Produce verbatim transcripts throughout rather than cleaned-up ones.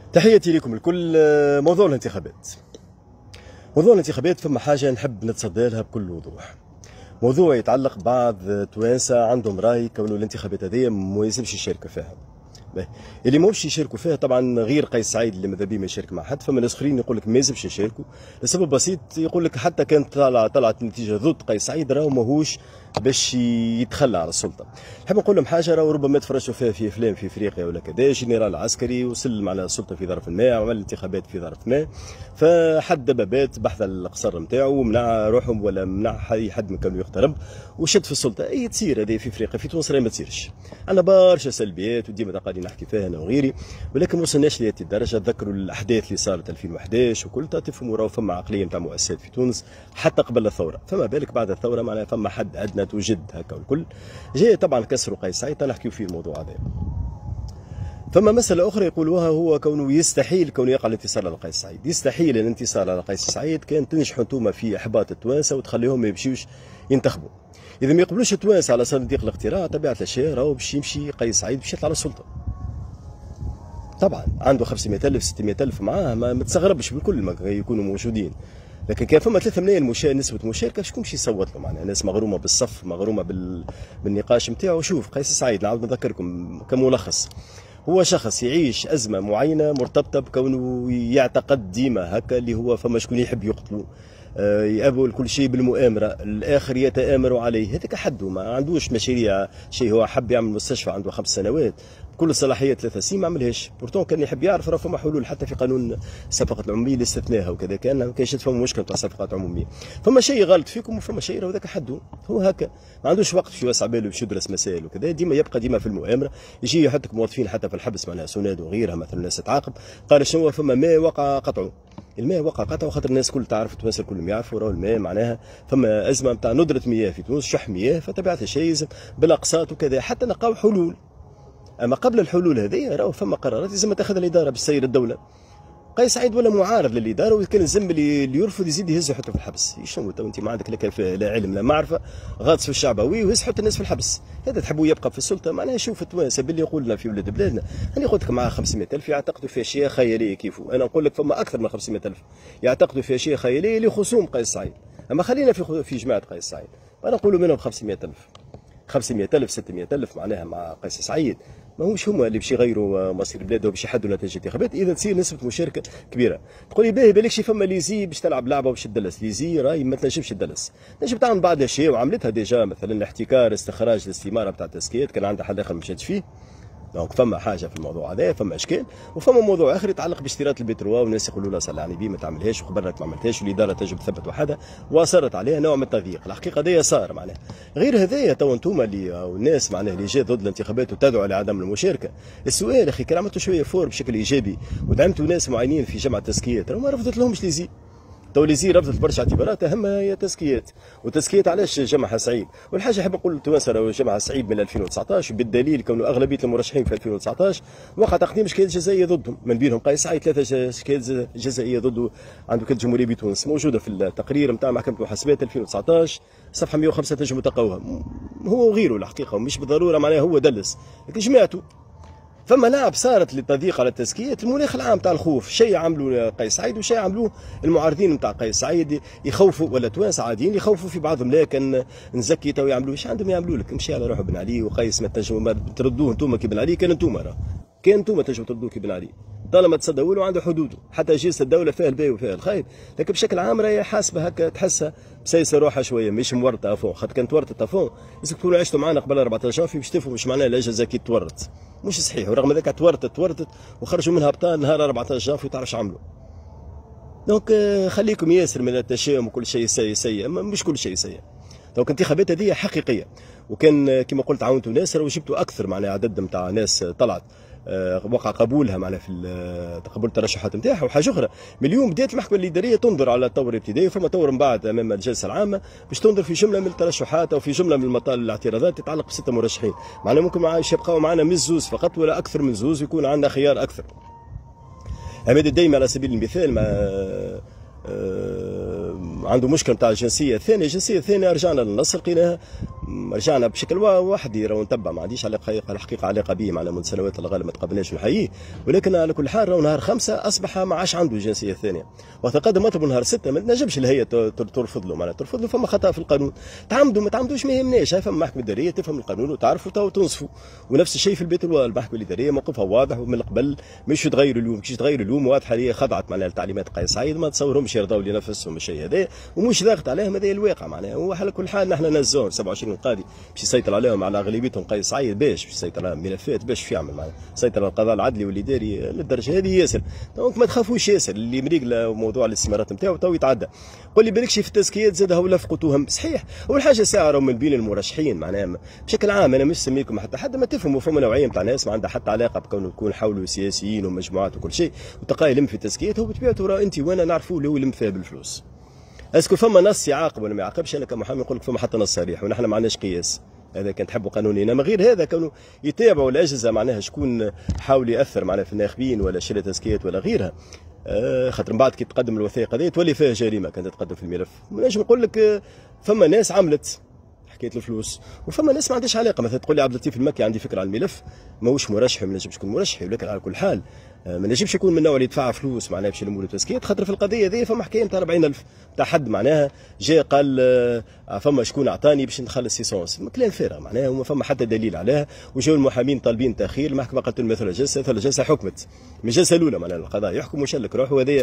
تحياتي لكم الكل. موضوع الانتخابات موضوع الانتخابات فما حاجة نحب نتصدى لها بكل وضوح. موضوع يتعلق بعض توانسة عندهم رأي كونه الانتخابات هذه ما يلزمش يشاركوا فيها. اللي موش يشاركوا فيها طبعا غير قيس سعيد اللي ماذا بيه ما يشارك مع حد، فما ناس اخرين يقول لك ما يلزمش يشاركوا لسبب بسيط، يقول لك حتى كانت طلع طلعت نتيجه ضد قيس سعيد راهو ماهوش باش يتخلى على السلطه. نحب نقول لهم حاجه، راهو ربما تفرجوا فيها في افلام في افريقيا ولا كذا، جنرال عسكري وسلم على السلطه في ظرف ما، عمل انتخابات في ظرف ما، فحد دبابات بحث القصر نتاعو ومنع روحهم ولا منع اي حد من كانوا يقترب وشد في السلطه. اي تصير هذه في افريقيا، في تونس ما تصيرش. عندنا برشا سلبيات وديما قاعدين نحكي فيها انا وغيري، ولكن ما وصلناش لهذه الدرجه. تذكروا الاحداث اللي صارت ألفين وأحد عشر وكل تفهموا راهو فما عقليه نتاع مؤسسات في تونس حتى قبل الثوره، فما بالك بعد الثوره معناها فما حد ادنى توجد هكا والكل. جاي طبعا كسروا قيس سعيد، نحكيو فيه الموضوع هذا. فما مسألة أخرى يقولوها، هو كونه يستحيل كونه يقع الانتصار على قيس سعيد. يستحيل الانتصار على قيس سعيد كان تنجحوا انتوما في إحباط التوانسة وتخليهم ما يمشيوش ينتخبوا. إذا ما يقبلوش التوانسة على صناديق الاقتراع طبيعة الأشياء راهو باش يمشي قيس سعيد باش يطلع على السلطة. طبعا عنده خمسمائة ألف ستمائة ألف معاه، ما متستغربش بالكل ما يكونوا موجودين. لكن كان فما ثلاثة ملايين مشا... نسبة مشاركة، شكون باش يصوت له؟ معناها ناس مغرومة بالصف، مغرومة بال... بالنقاش نتاعو. شوف قيس سعيد نعاود نذكركم كملخص، هو شخص يعيش أزمة معينة مرتبطة بكونه يعتقد ديما هكا اللي هو فما شكون يحب يقتلو، آه يقابل كل شيء بالمؤامرة، الآخر يتآمر عليه. هذاك حده ما عندوش مشاريع شيء. هو حب يعمل مستشفى عنده خمس سنوات كل الصلاحيات ثلاثة سنين ما عملهاش، بورتون كان يحب يعرف راه فما حلول حتى في قانون الصفقات العموميه اللي استثناها وكذا، كان ما كانش فما مشكله تاع صفقات عموميه. فما شيء غلط فيكم وفما شيء راه ذاك حده، هو هكا ما عندوش وقت في يوسع باله باش يدرس مسائل وكذا، ديما يبقى ديما في المؤامره. يجي يحطك موظفين حتى في الحبس معناها سوناد وغيرها مثلا الناس تعاقب. قال شنو فما ماء وقع قطعه، الماء وقع قطعه خاطر الناس كل تعرف، التوانسه كلهم يعرفوا راه الماء معناها فما ازمه نتاع ندره مياه في تونس، شح مياه، فطبيعه الشيء يلزم بالاقساط وكذا حتى نلقاو حلول. اما قبل الحلول هذه راهو فما قرارات لازم تاخذها الاداره باش تسير الدوله. قيس سعيد ولا معارض للاداره، وكان الزم اللي يرفض يزيد يهزه حتى في الحبس. شنو تو انت ما عندك لا لا علم لا معرفه، غاطس في الشعبوي ويهز حتى الناس في الحبس. هذا تحبوا يبقى في السلطه؟ معناها شوف التوانسه باللي يقول لنا في ولاد بلادنا، انا قلت لك معاه خمسمائة ألف يعتقدوا في اشياء خياليه كيفو، انا نقول لك فما اكثر من خمسمائة ألف يعتقدوا في اشياء خياليه اللي خصوم قيس سعيد. اما خلينا في في جماعه قيس سعيد، انا نقولوا منهم خمسمائة ألف خمسمائة ألف ستمائة ألف معناها مع قيس سعيد، ماهوش هما اللي باش يغيروا مصير البلاد وباش يحدوا نتائج الانتخابات. اذا تصير نسبه مشاركه كبيره. تقول لي باهي بالكش فما ليزي باش تلعب لعبه وباش تدلس، ليزي راهي ما تنجمش تدلس، تنجم تعمل بعض الاشياء وعملتها ديجا، مثلا الاحتكار، استخراج الاستماره بتاع التسكيت، كان عندها حد اخر ما مشاتش فيه. دونك فما حاجه في الموضوع هذا، فما اشكال. وفما موضوع اخر يتعلق باشتراط البتروا، والناس يقولوا لا صلي على النبي ما تعملهاش وخبرك ما عملتهاش، والاداره تجب تثبت وحدها، واصرت عليها نوع من التضييق. الحقيقه هذايا صار معناها. غير هذايا تو انتم اللي والناس معناها اللي جات ضد الانتخابات وتدعو لعدم المشاركه، السؤال اخي كان عملتوا شويه فور بشكل ايجابي ودعمتوا ناس معينين في جمع التزكيات، ما رفضت لهمش ليزي. تو ليزي رفضت برشا اعتبارات اهمها هي تزكيات، وتزكيات علاش جمعها سعيد. والحاجه حاب نقول للتوانسه راهو جمعها سعيد من ألفين وتسعطاش، بالدليل كونه اغلبيه المرشحين في ألفين وتسعطاش وقع تقديم شكايات جزائيه ضدهم، من بينهم قيس سعيد ثلاثه شكايات جزائيه ضده عنده كاله جمهوريه بتونس موجوده في التقرير نتاع محكمه المحاسبات ألفين وتسعطاش صفحه مئة وخمسة تنجموا تلقاوها. هو وغيره الحقيقه، ومش بالضروره معناها هو دلس، لكن جماعته. فما لعب صارت للتضييق على التزكيات، المناخ العام تاع الخوف، شيء عملوا قيس سعيد وشيء عملوه المعارضين نتاع قيس سعيد، يخوفوا ولا توانسه عاديين يخوفوا في بعضهم، لكن نزكي تو يعملوا ايش عندهم يعملوا لك، مشي على روحه بن علي وقيس ما تنجموا ما تردوه انتم كي بن علي، كان انتم راه كان انتم تنجموا تردوه كي بن علي طالما تصدقوا له عنده حدوده، حتى جلسه الدوله فيها الباهي وفيها الخايب، لكن بشكل عام راهي حاسبه هكا تحسها مسيسه روحها شويه، مش مورطه افون، خاطر كانت ورطت افون لازم تكونوا عشتوا معنا قبل أربعطاش جانفي باش تفهموا مش معناها الاجازه كي تورط، مش صحيح. ورغم ذلك تورطت تورطت وخرجوا منها ابطال نهار أربعطاش جانفي وتعرفش عملوا. دونك خليكم ياسر من التشاؤم وكل شيء سيء سيء، مش كل شيء سيء. دونك الانتخابات هذه حقيقيه، وكان كما قلت عاونتوا ناس وجبتوا اكثر معناها عدد نتاع ناس طلعت وقع قبولها معناها في تقبل الترشحات نتاعها. وحاجه اخرى، من اليوم بدات المحكمه الاداريه تنظر على الطور الابتدائي، وفما طور من بعد امام الجلسه العامه باش تنظر في جمله من الترشحات او في جمله من المطالب الاعتراضات تتعلق بسته مرشحين، معناها ممكن معاش يبقاو معنا من زوز فقط ولا اكثر من زوز، يكون عندنا خيار اكثر. عماد الدايمي على سبيل المثال مع عنده مشكله نتاع الجنسيه الثانيه، الجنسيه الثانيه رجعنا للنص لقيناها رجعنا بشكل وحدي راهو نتبع، ما عنديش علاقه الحقيقه علاقه به معنا منذ سنوات الغالب ما تقابلناش ونحييه، ولكن على كل حال راهو نهار خمسه اصبح ما عادش عنده جنسيه ثانيه، وقت قدم مطلب نهار سته ما تنجمش الهيئه ترفض له، معناها ترفض له فما خطا في القانون، تعمدوا ما تعمدوش ما يهمناش، فما محكمه اداريه تفهم القانون وتعرفوا وتنصفوا، ونفس الشيء في البيت المحكمه الاداريه موقفها واضح ومن قبل مش تغيروا اليوم، كيش تغيروا اليوم واضحه هي خضعت معناها لتعليمات قيس سعيد، ما تصورهمش يرضوا لنفسهم الشيء هذا ومش ضاغط عليهم، هذا الواقع معناها، وعلى كل حال نحن نزوهم سبعة وعشرين قاضي باش يسيطر عليهم على اغلبيتهم قيس سعيد باش باش يسيطر على الملفات باش في يعمل معناها يسيطر على القضاء العدلي والاداري للدرجه هذه ياسر، دونك ما تخافوش ياسر اللي مريق موضوع الاستثمارات نتاعو تو يتعدى، قول لي بالكش في التزكيات زاد هو لفقتهم صحيح، اول حاجه ساعه راهم من بين المرشحين معناها بشكل عام انا مش سميكم حتى حد ما تفهموا فما نوعيه نتاع ناس ما عندها حتى علاقه بكون تكون حولوا سياسيين ومجموعات وكل شيء وتلقاه يلم في التزكيات، هو بطبيعته راه انت وانا نعرفوا اللي هو يلم فيها بالفلوس. اسكو فما نص يعاقب ولا ما يعاقبش؟ انا كمحامي نقول لك فما حتى نص صريح ونحن ما عندناش قياس، هذا كان تحبوا قانوني، انما غير هذا كانوا يتابعوا الاجهزه معناها شكون حاول ياثر معناها في الناخبين ولا شرى تزكيات ولا غيرها، آه خاطر من بعد كي تقدم الوثائق هذه تولي فيها جريمه كانت تقدم في الملف، نجم نقول لك آه فما ناس عملت حكايه الفلوس وفما ناس ما عندهاش علاقه، مثلا تقول لي عبد اللطيف المكي عندي فكره على الملف ماهوش مرشح ما نجمش يكون مرشح، ولكن على كل حال ما نجمش يكون من النوع اللي يدفع فلوس معناها باش يلموا له تزكيات، خاطر في القضيه هذه فما حكايه نتاع أربعين ألف تاع حد معناها جاء قال آه فما شكون اعطاني باش نخلص سيسونس، كلام فارغ معناها وما فما حتى دليل عليها، وجاو المحامين طالبين تاخير، المحكمه قالت لهم مثل الجلسه، مثل الجلسه حكمت من الجلسه الاولى معناها القضاء يحكم وشلك روحه هذايا،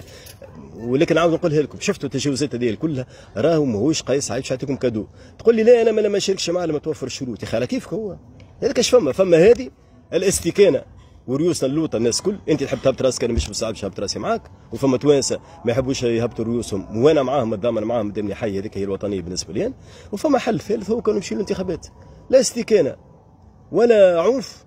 ولكن عاود نقولها لكم شفتوا التجاوزات هذه كلها راهو ماهوش قيس سعيد باش يعطيكم كادو، تقول لي لا انا ما نشاركش معاه لما توفر الشروط، يا اخي كيفك هو هذاك اش فما فما هذه الاستكانه وريوسنا اللوطه الناس كل انت تحب تهبط راسك انا مش مستعد باش نهبط راسي معاك، وفما توانسه ما يحبوش يهبطوا ريوسهم وانا معاهم متضامن معاهم دامني حي، هذيك هي الوطنيه بالنسبه لي، وفما حل ثالث هو كانوا يمشيوا الانتخابات لا استكانه ولا عنف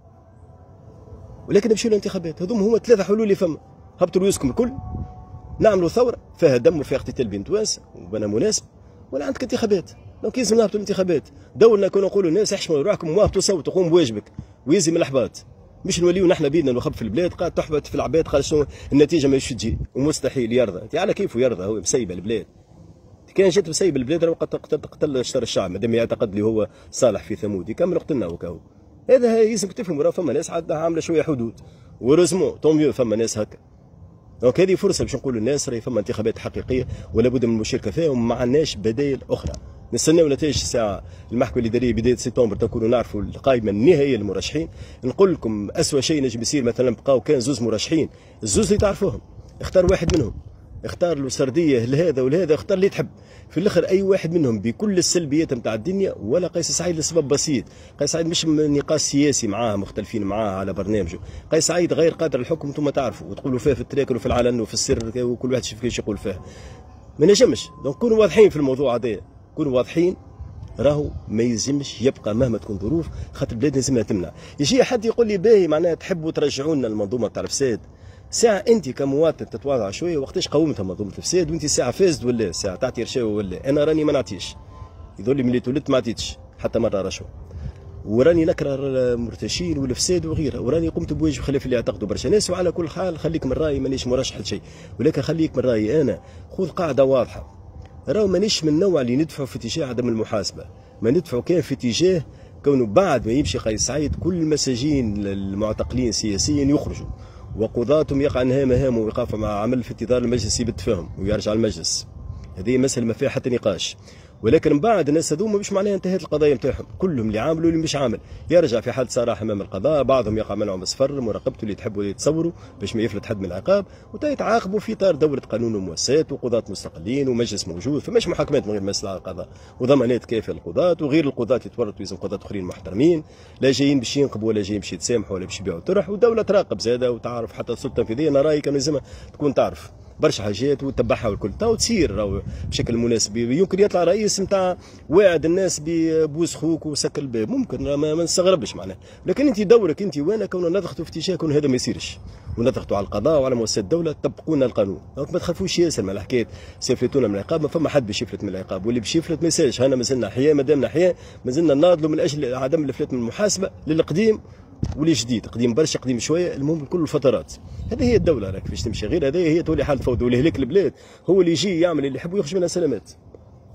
ولكن نمشيوا الانتخابات، هذوم هما ثلاثه حلول اللي فما، هبطوا ريوسكم الكل نعملوا ثوره فيها دم وفيها اقتتال بين توانسه وبنا مناسب، ولا عندك انتخابات، دونك لازم نهبطوا الانتخابات، دورنا كنا نقولوا الناس احشموا روحكم وهبطوا صوتوا قوموا بواجبك ويزي من الاحباط، مش نوليو نحن بيدنا نخب في البلاد قاعد تحبط في العباد قال شنو النتيجه ما تجي ومستحيل يرضى، انت على كيفه يرضى هو مسيب البلاد، كان جات مسيب البلاد راه قتل قتل شطر الشعب مادام يعتقد اللي هو صالح في ثمود يكمل قتلنا وكاو، هذا لازم تفهموا راه فما ناس عامله شويه حدود ورزمو طون ميو فما ناس هكا، دونك هذه فرصه باش نقولوا للناس راهي فما انتخابات حقيقيه ولا بد من المشاركه فيها وما عندناش بدائل اخرى، نستناو نتائج الساعه المحكمه الاداريه بدايه سبتمبر تكونوا نعرفوا القائمه النهائيه للمرشحين، نقول لكم اسوء شيء نجم يصير مثلا بقاو كان زوز مرشحين، الزوز اللي تعرفوهم اختار واحد منهم، اختار له سرديه لهذا ولهذا اختار اللي تحب، في الاخر اي واحد منهم بكل السلبيات نتاع الدنيا ولا قيس سعيد لسبب بسيط، قيس سعيد مش نقاش سياسي معاه مختلفين معاه على برنامجه، قيس سعيد غير قادر الحكم انتم تعرفوا وتقولوا فيه في التراكر وفي العلن وفي السر وكل واحد يشوف كيفاش يقول فيه، ما نجمش، دونك كونوا واضحين في الموضوع هذا، كونوا واضحين راهو ما يلزمش يبقى مهما تكون ظروف خاطر البلاد لازمها تمنع، يجي حد يقول لي باهي معناها تحبوا ترجعوا لنا المنظومه تاع الفساد، ساعة أنت كمواطن تتواضع شوية وقتاش قومتها منظومة الفساد وأنت ساعة فاسد ولا ساعة تعطي رشاوى ولا، أنا راني ما نعطيش، يظل لي ملي تولدت ما عطيتش حتى مرة رشوة، وراني نكره المرتشين والفساد وغيرها، وراني قمت بواجب خلاف اللي يعتقدوا برشا ناس، وعلى كل حال خليك من رأيي مانيش مرشح لشيء، ولكن خليك من رأيي أنا، خذ قاعدة واضحة، راهو مانيش من النوع اللي ندفعوا في اتجاه عدم المحاسبة، ما ندفعوا كان في اتجاه كونه بعد ما يمشي قيس سعيد كل المساجين المعتقلين سياسيا يخرجوا وقضاتهم يقع انها مهام ويقف مع عمل في انتظار المجلس يبت فيهم ويرجع المجلس، هذه مسألة ما فيها حتى نقاش، ولكن من بعد الناس هذوما مش معناها انتهت القضايا نتاعهم، كلهم اللي عاملوا واللي مش عامل يرجع في حال صراحه امام القضاء، بعضهم يقع منعهم بصفر مراقبته اللي تحبوا يتصوروا باش ما يفلت حد من العقاب، وتيتعاقبوا في اطار دوله قانون ومؤسسات وقضاة مستقلين ومجلس موجود، فماش محاكمات من غير مصلحه القضاء وضمانات كافيه للقضاة، وغير القضاة يتورطوا يلزم قضاة اخرين محترمين لا جايين باش ينقبوا ولا جايين باش يتسامحوا ولا باش يبيعوا طرح، والدوله تراقب زاده وتعرف حتى السلطه التنفيذيه انا رايي كان لازمها تكون تعرف برشا حاجات وتتبعها والكل تو تصير راهو بشكل مناسب، يمكن يطلع رئيس نتاع واعد الناس ببوس خوك وسكر الباب ممكن ما, ما نستغربش معناه، لكن انت دورك انت وانا كون نضغطوا في اتجاه كون هذا ما يصيرش، ونضغطوا على القضاء وعلى مؤسسات الدوله طبقوا لنا القانون، دونك ما تخافوش ياسر من الحكايه سيفلتونا من العقاب، ما فما حد باش يفلت من العقاب، واللي باش يفلت ما يسالش، هنا مازلنا احياء مادامنا احياء مازلنا ناضلوا من اجل عدم الافلات من المحاسبه للقديم واللي جديد، قديم برشا قديم شويه، المهم كل الفترات، هذه هي الدوله راك كيفاش تمشي، غير هذه هي تولي حال فوضى، واللي هلك البلاد هو اللي يجي يعمل اللي يحب ويخرج منها سلامات.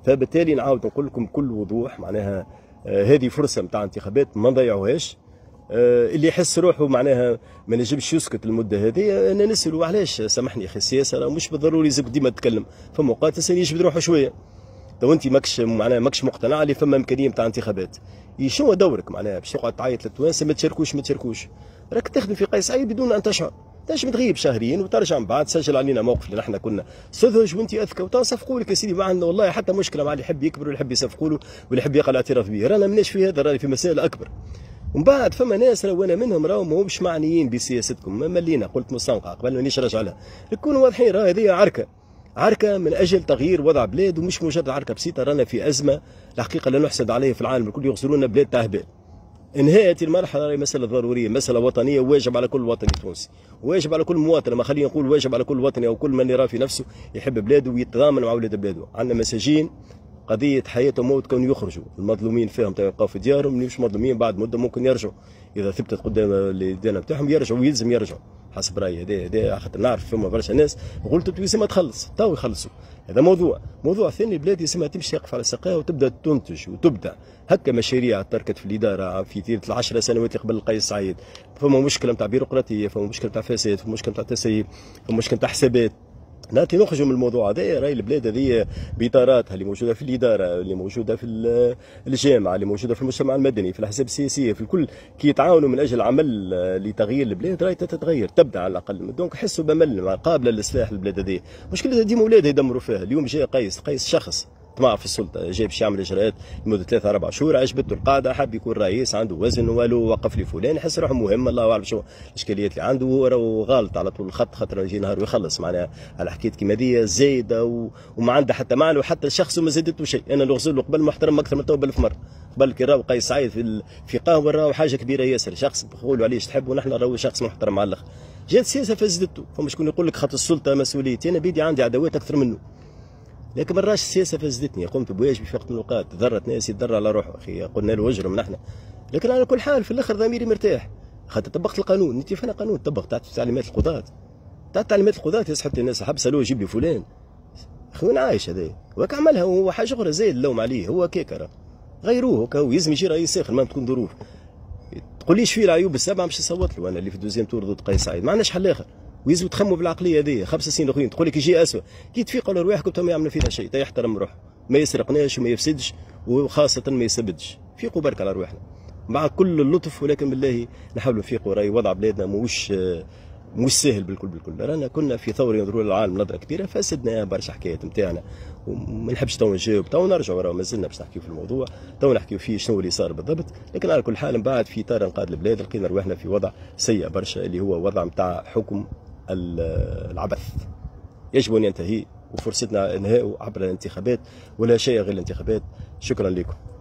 فبالتالي نعاود نقول لكم بكل وضوح معناها آه هذه فرصه نتاع انتخابات ما نضيعوهاش. آه اللي يحس روحه معناها ما نجمش يسكت المده هذه، انا نسالوا علاش سامحني اخي السياسه راه مش بالضروري يزك ديما تتكلم، فما اوقات الانسان يجبد روحه شويه. تو انت ماكش معناها ماكش مقتنع اللي فما امكانيه نتاع انتخابات، شنو دورك معناها باش تقعد تعيط للتوانسه ما تشاركوش ما تشاركوش؟ راك تخدم في قيس سعيد بدون ان تشعر، تنجم تغيب شهرين وترجع من بعد تسجل علينا موقف اللي نحن كنا سذج وانت اذكى وتصفقوا لك يا سيدي. ما عندنا والله حتى مشكله مع اللي يحب يكبر واللي يحب يصفقوا له واللي يحب يقع الاعتراف به، رانا ماناش في هذا، راني في مسائل اكبر. ومن بعد فما ناس راهو انا منهم راهو ماهمش معنيين بسياستكم، ملينا قلت مستنقع قبل مانيش راجع لها، نكونوا واضحين راه هذه عركه عركه من اجل تغيير وضع بلاد، ومش مجرد عركه بسيطه. رانا في ازمه الحقيقه لا نحسد عليه في العالم الكل، يغزلون بلاد تاع هبال. انهاء المرحله راهي مساله ضروريه، مساله وطنيه، واجب على كل وطني تونسي، واجب على كل مواطن، ما خلينا نقول واجب على كل وطني او كل من يرى في نفسه يحب بلاده ويتضامن مع اولاد بلاده. عندنا مساجين قضيه حياه وموت كون يخرجوا، المظلومين فيهم يبقاو في ديارهم، اللي مش مظلومين بعد مده ممكن يرجعوا اذا ثبتت قدام الديانه بتاعهم يرجعوا ويلزم يرجعوا حسب رايي. هذا هذا خاطر نعرف فما برشا ناس غلطت ويسمى تخلص تو يخلصوا. هذا موضوع موضوع ثاني، البلاد يسمى تمشي تقف على ساقها وتبدا تنتج وتبدع. هكا مشاريع تركت في الاداره في طيله العشر سنوات اللي قبل قيس سعيد، فما مشكله نتاع بيروقراطيه، فما مشكله نتاع فساد، فما مشكله نتاع تسيب، فما مشكله نتاع حسابات. ناتي نخرجوا من الموضوع هذا. راهي البلاد هذه باطاراتها اللي موجوده في الاداره، اللي موجوده في الجامعه، اللي موجوده في المجتمع المدني، في الاحزاب السياسيه، في الكل كي يتعاونوا من اجل عمل لتغيير البلاد راهي تتغير تبدا على الاقل. دونك حسوا بمل قابله للاصلاح البلاد هذه. مشكلتها ديما اولادها يدمروا فيها. اليوم جاء قيس قيس شخص طمع في السلطه، جاي باش يعمل اجراءات لمده ثلاثة اربع شهور، عجبته القاعده، حاب يكون رئيس، عنده وزن والو، وقف لي فلان، يحس روحه مهم، الله اعلم شو الاشكاليات اللي عنده. هو راهو غالط على طول الخط، خاطر يجي نهار ويخلص معناها على حكايه كيما دي زايده و... وما عنده حتى معنى، وحتى الشخص ما زادته شيء. انا اللي غزل له قبل محترم اكثر من تو بألف مره. قبل كي راهو قيس سعيد في ال... في قهوه راهو حاجه كبيره ياسر، شخص نقولوا عليه تحب، ونحن راهو شخص محترم على الاخر. جات السياسه فزدته، فما شكون يقول لك خاطر السلطه مسؤوليتي، انا بيدي عندي عداوات اكثر منه، لكن مراش السياسه فزدتني. قمت بواجبي في وقت من الاوقات، ضرت ناس يتضر على روحه اخي، قلنا له اجرم نحن، لكن على كل حال في الاخر ضميري مرتاح خاطر طبقت القانون. انت فين قانون طبق تاع تعليمات القضاة، تاع تعليمات القضاة يسحب الناس حبسه له يجيب لي فلان. اخي وين عايش هذا؟ وك عملها هو حاجه اخرى زايد اللوم عليه، هو كيكا راه غيروه هكا، هو يلزم يجي رئيس اخر ما تكون ظروف. تقوليش فيه العيوب السبعه مش نصوت له انا اللي في دوزيام تور ضد قيس سعيد، ما عندناش حل اخر. ويزيدوا تخموا بالعقليه هذه خمس سنين اخرين، تقول لك يجي اسوء، كي تفيق على رواحكم تو ما يعمل فينا شيء، تا يحترم روحه، ما يسرقناش وما يفسدش، وخاصه ما يسبدش. فيقوا برك على رواحنا مع كل اللطف، ولكن بالله نحاولوا نفيقوا. راهي وضع بلادنا مش مش سهل بالكل بالكل. رانا كنا في ثوره ينظروا للعالم نظره كبيره، فسدنا برشا حكايات نتاعنا، وما نحبش تو نجاوب، تو نرجعوا راه مازلنا باش نحكيو في الموضوع، تو نحكيو فيه شنو اللي صار بالضبط. لكن على كل حال من بعد في اطار انقاذ البلاد لقينا رواحنا في وضع سيء برشا، اللي هو وضع نتاع حكم العبث، يجب ان ينتهي، وفرصتنا انهاء عبر الانتخابات، ولا شيء غير الانتخابات. شكرا لكم.